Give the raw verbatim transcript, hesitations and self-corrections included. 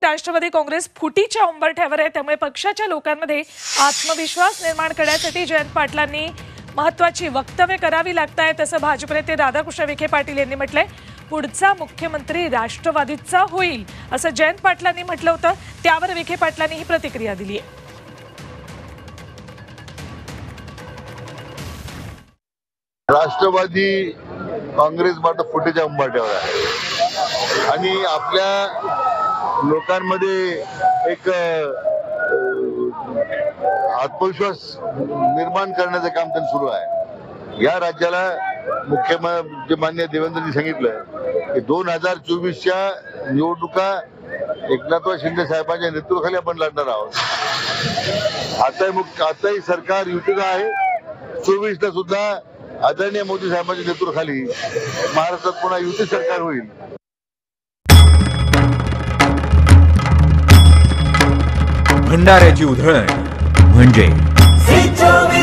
राष्ट्रवादी काँग्रेस फुटीच्या उंबरठ्यावर आहे, त्यामुळे पक्षाच्या लोकांमध्ये आत्मविश्वास निर्माण करण्यासाठी जयंत पाटलांनी महत्त्वाची वक्तव्य करावी लागतायत, असं भाजप नेते राधाकृष्ण विखे पाटील यांनी म्हटलंय। पुढचा मुख्यमंत्री राष्ट्रवादीचा होईल असं जयंत पाटलांनी म्हटलं होतं, त्यावर विखे पाटलांनी ही प्रतिक्रिया दिली आहे। राष्ट्रवादी काँग्रेस मात्र फुटीच्या उंबरठ्यावर आहे आणि आपल्या लोकांमध्ये एक आत्मविश्वास निर्माण करण्याचं काम त्यांनी सुरू आहे। या राज्याला मुख्यमंत्री मान्य देवेंद्रजी सांगितलं की दोन हजार चोवीसच्या निवडणुका एकनाथ शिंदे साहेबांच्या नेतृत्वाखाली आपण लढणार आहोत। आता मुख्य आताही सरकार युतीचं आहे, चोवीसला सुद्धा आदरणीय मोदी साहेबांच्या नेतृत्वाखाली महाराष्ट्रात पुन्हा युती सरकार होईल। भंडाऱ्याची उधळण म्हणजे